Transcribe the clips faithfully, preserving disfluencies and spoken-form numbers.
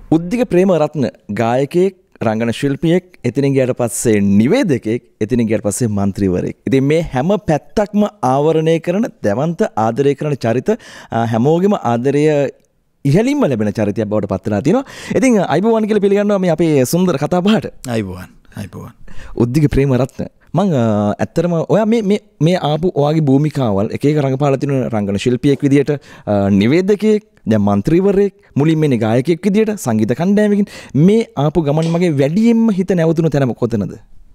උද්දික ප්‍රේමරත්න ගායකයෙක්, රංගන ශිල්පියෙක්, එතනින් ගියාට පස්සේ නිවේදකයෙක්, එතනින් ගියාට පස්සේ මන්ත්‍රීවරයෙක්. ඉතින් මේ හැම පැත්තක්ම ආවරණය කරන, දැවන්ත ආදරය කරන චරිත හැමෝගෙම ආදරය ඉහළින්ම ලැබෙන චරිතයක් බවට පත් වෙලා තියෙනවා. ඉතින් අයිබෝවන් කියලා පිළිගන්නවා මේ අපේ සුන්දර කතා බහට. අයිබෝවන්. අයිබෝවන්. උද්දික ප්‍රේමරත්න මං ඇත්තටම ඔයා මේ මේ මේ ආපු ඔයාගේ භූමිකාවල් එක එක රංගපාලා තියෙන රංගන ශිල්පියෙක් විදියට, නිවේදකයෙක්, දැන් මන්ත්‍රීවරයෙක්, මුලින්ම ඉන්නේ ගායකයෙක් විදියට, සංගීත කණ්ඩායමකින් මේ ආපු ගමන් මගේ වැඩියෙන්ම හිත නැවතුණු තැන කොතනද?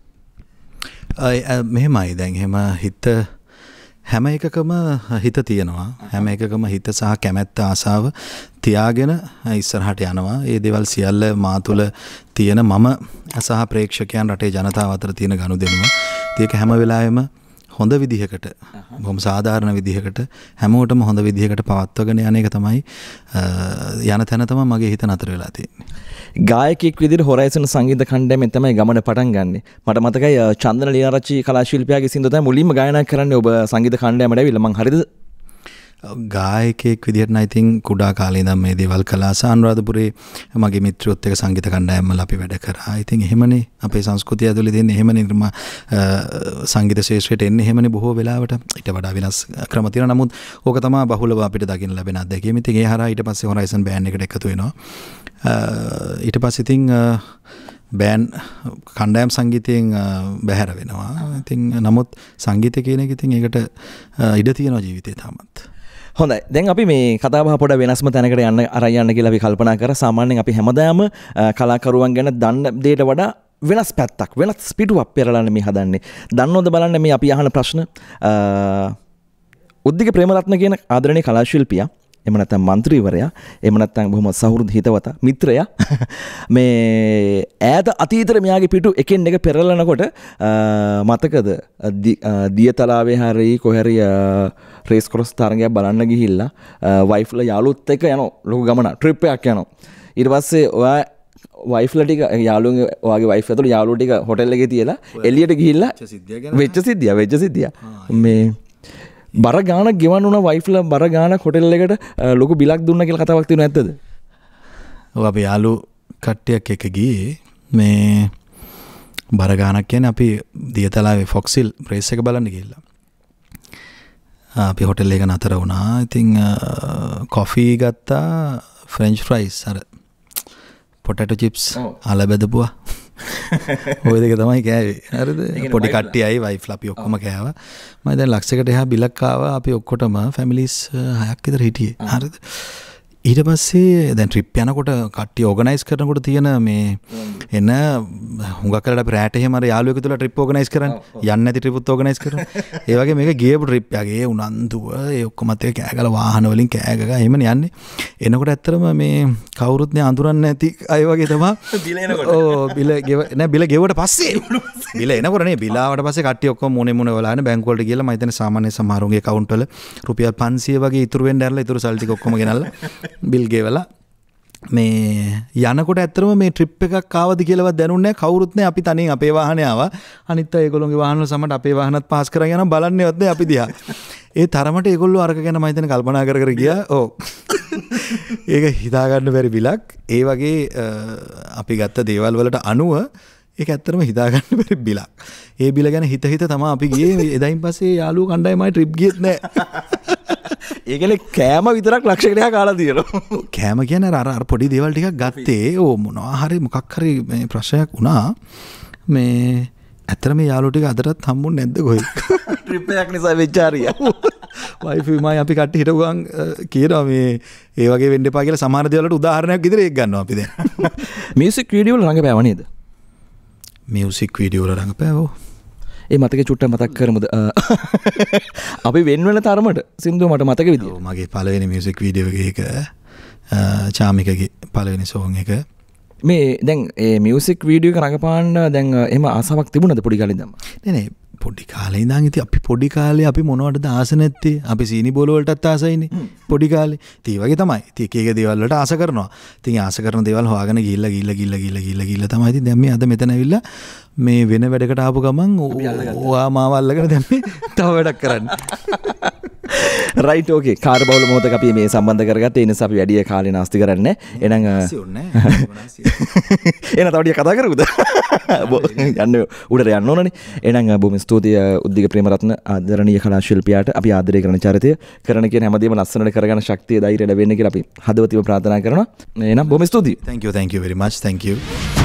මෙහෙමයි. දැන් එහෙම හිත හැම එකකම හිත තියෙනවා. හැම එකකම හිත සහ කැමැත්ත ආසාව තියාගෙන ඉස්සරහට යනවා. ඒ දේවල් සියල්ල මා තුළ තියෙන මම සහ ප්‍රේක්ෂකයන්, රටේ ජනතාව අතර තියෙන ගනුදෙනුව. ඒක හැම වෙලාවෙම හොඳ විදිහකට, බොහොම සාධාරණ විදිහකට, හැමෝටම හොඳ විදිහකට පවත්වගෙන යන එක තමයි යන තැන තමයි මගේ හිත නතර වෙලා තියෙන්නේ. ගායකයෙක් විදිහට හොරයිසන් සංගීත කණ්ඩායමෙන් තමයි ගමන පටන් ගන්නෙ. මට මතකයි චන්දන ලියාරච්චි කලා ශිල්පියාගේ සින්දුව තමයි මුලින්ම ගායනා කරන්නේ ඔබ සංගීත කණ්ඩායමට ඇවිල්ලා. මං හරිද? ගායකයෙක් විදිහට නම් ඉතින් කුඩා කාලේ ඉඳන් මේ දේවල් කළා. අනුරාධපුරේ මගේ මිත්‍රයොත් එක්ක සංගීත කණ්ඩායම් වල අපි වැඩ කරා. ඉතින් එහෙමනේ අපේ සංස්කෘතිය ඇතුලේ තියෙන එහෙමනේ නිර්මා සංගීත ශාස්ත්‍රයට එන්නේ එහෙමනේ බොහෝ වෙලාවට. ඊට වඩා වෙනස් ක්‍රම තියෙනවා. නමුත් ඕක තමයි බහුලව අපිට දකින්න ලැබෙන අත්දැකීම. ඉතින් ඒ හරහා ඊට පස්සේ හොරයිසන් බෑන්ඩ් එකට එකතු වෙනවා. ඊට පස්සේ ඉතින් බෑන්ඩ් කණ්ඩායම් සංගීතයෙන් බැහැර වෙනවා. ඉතින් නමුත් සංගීතය කියන එක ඉතින් ඒකට ඉඩ තියෙනවා ජීවිතේ තාමත්. හොඳයි. දැන් අපි මේ කතාබහ පොඩ වෙනස්ම තැනකට යන්න අරන් යන්න කියලා අපි කල්පනා කරා. සාමාන්‍යයෙන් අපි හැමදාම කලාකරුවන් ගැන දන්න දෙයට වඩා වෙනස් පැත්තක්, වෙනස් පිටුවක් පෙරලන්න මේ හදන්නේ. දන්නවද බලන්න මේ අපි අහන ප්‍රශ්න. උද්දික ප්‍රේමරත්න කියන ආදරණීය කලා ශිල්පියා, එහෙම නැත්නම් මන්ත්‍රීවරයා, එහෙම නැත්නම් බොහොම සහෘද හිතවතා, මිත්‍රයා මේ ඈත අතීතෙ මෙයාගේ පිටු එකින් එක පෙරලනකොට මතකද දියතලාවේ හරි කොහරි රේස් ක්‍රොස් තරගයක් බලන්න ගිහිල්ලා වයිෆ්ලා යාළුවොත් එක්ක යනවා ලොකු ගමන ට්‍රිප් එකක් යනවා. ඊට පස්සේ ඔයා වයිෆ්ලා ටික යාළුවන්ගේ ඔයාගේ වයිෆ් ඇතුළු යාළුවෝ ටික හොටෙල් එකේ තියලා එළියට ගිහිල්ලා වෙච්ච සිද්ධිය වෙච්ච සිද්ධිය මේ බර ගානක් ගෙවන්න උන වයිෆ්ලා බර ගානක් හොටෙල් එකට ලොකු බිලක් දුන්නා කියලා කතාවක් තියෙනවා ඇත්තද? ඔව් අපි යාළු කට්ටියක් එක්ක ගියේ මේ බර ගානක් කියන්නේ අපි දියතලාවේ ෆොක්සිල් රේස් එක බලන්න ගිහිල්ලා. අපි හොටෙල් එක නතර වුණා. ඉතින් කොෆි ගත්තා, ෆ්‍රෙන්ච් ෆ්‍රයිස්, අර පොටැටෝ චිප්ස් අල බෙදපුවා. ඔය දෙක තමයි කෑවේ. හරිද? පොඩි කට්ටියයි වයිෆ්ලා අපි ඔක්කොම කෑවා. මම දැන් ලක්ෂයකට එහා බිලක් ආවා. අපි ඔක්කොටම ෆැමිලිස් හයක් විතර හිටියේ. හරිද? ඊට පස්සේ දැන් ට්‍රිප් යනකොට කට්ටිය ඕගනයිස් කරනකොට තියෙන මේ එන හුඟක් කරලා අපි රැට එහෙම අර යාළුවෙක් තුලා ට්‍රිප් ඕගනයිස් කරන්නේ. යන්නේ නැති ට්‍රිප්ත් ඕගනයිස් කරනවා. ඒ වගේ මේක ගියපු ට්‍රිප් යගේ උනන්දුව ඒ ඔක්කොමත් එක කෑගල වාහන වලින් කෑගගා එහෙමනේ යන්නේ. එනකොට ඇත්තටම මේ කවුරුත් නේ අඳුරන්නේ නැති අය වගේ තමයි. බිල එනකොට. ඕ බිල ගෙව නෑ බිල ගෙවුවට පස්සේ. බිල එනකොට නේ බිල ආවට පස්සේ කට්ටිය ඔක්කොම මොනේ මොනේ වලානේ බැංකු වලට ගිහලා මම හිතන්නේ සාමාන්‍ය සමහරුන්ගේ account වල රුපියල් පන්සිය වගේ ඉතුරු වෙන්න ඇරලා ඉතුරු සල්ලි ටික ඔක්කොම ගෙනල්ලා බිල් ගෙවලා මේ යනකොට ඇත්තටම මේ ට්‍රිප් එකක් ආවද කියලාවත් දැනුන්නේ නැහැ. කවුරුත් නැහැ. අපි තනියෙන් අපේ වාහනේ ආවා. අනිත් අය ඒගොල්ලෝගේ වාහන වල සමහරට අපේ වාහනත් පාස් කරගෙන යනවා බලන්නේවත් නැහැ අපි දිහා. ඒ තරමට ඒගොල්ලෝ අරක ගැන මම හිතන්නේ කල්පනා කර කර ගියා. ඔව්. ඒක හිතා ගන්න බැරි බිලක්. ඒ වගේ අපි ගත්ත දේවල් වලට අනුව ඒක ඇත්තටම හිතා ගන්න බැරි බිලක්. ඒ බිල ගැන හිත හිත තමයි අපි ගියේ. එදායින් පස්සේ යාළුවෝ කණ්ඩායමයි ට්‍රිප් ගියෙත් නැහැ. ඒ කියන්නේ කෑම විතරක් ලක්ෂයකට එහා කාලා තියෙනවා. කෑම කියන්නේ අර අර පොඩි දේවල් ටිකක් ගත්තේ. ඕ මොනවා හරි මොකක් හරි මේ ප්‍රශ්නයක් වුණා. මේ ඇත්තට මේ යාළුවෝ ටික අදටත් හම්බුන්නේ නැද්ද කොහෙද? ට්‍රිප් එකක් නිසා වෙච්චාරියා. වයිෆයි මයි අපි කට්ටිය හිටපු ගමන් කියනවා මේ ඒ වගේ වෙන්න එපා කියලා සමහර දේවල් වලට උදාහරණයක් විදිහට ඒක ගන්නවා අපි දැන්. මියුසික් වීඩියෝ වල රංගපෑව නේද? මියුසික් වීඩියෝ වල රංගපෑවෝ. ඒ මතක චුට්ට මතක් කරමුද? අපි වෙන වෙන තරමට සින්දුව මට මතක විදියට. ඔව් මගේ පළවෙනි මියුසික් වීඩියෝ එක චාමිකගේ පළවෙනි සෝන් එක. මේ දැන් ඒ මියුසික් වීඩියෝ එක රඟපාන්න දැන් එහෙම ආසාවක් තිබුණද පොඩි කාලේ ඉඳන්ම? නෑ නෑ පොඩි කාලේ ඉඳන් ඉතින් අපි පොඩි කාලේ අපි මොනවටද ආස නැත්තේ? අපි සීනි බෝල වලටත් ආසයිනේ පොඩි කාලේ. ඉතින් ඒ වගේ තමයි. ඉතින් එක එක දේවල් වලට ආස කරනවා. ඉතින් ආස කරන දේවල් හොයාගෙන ගිහිල්ලා ගිහිල්ලා ගිහිල්ලා ගිහිල්ලා ගිහිල්ලා ගිහිල්ලා තමයි ඉතින් දැන් මේ අද මෙතන ඇවිල්ලා මේ වෙන වැඩකට ආපු ගමන් ඔයා මාව අල්ලගෙන දැන් මේ තව වැඩක් කරන්නේ. රයිට් ඕකේ කාර්ය බහුල මොහොතක අපි මේ සම්බන්ධ කරගත්ත ඒ නිසා අපි වැඩි කාලේ නාස්ති කරන්නේ එහෙනම් එන තව ටික කතා කරමුද යන්න උඩට යන්න ඕනනේ එහෙනම් බොහොම ස්තුතියි උද්දික ප්‍රේමරත්න ආදරණීය කලා ශිල්පියාට අපි ආදරය කරන චරිතය කරන කියන හැමදේම ලස්සනට කරගන්න ශක්තිය ධෛර්යය ලැබෙන්න කියලා අපි හදවතින්ම ප්‍රාර්ථනා කරනවා එහෙනම් බොහොම ස්තුතියි thank you thank you very much thank you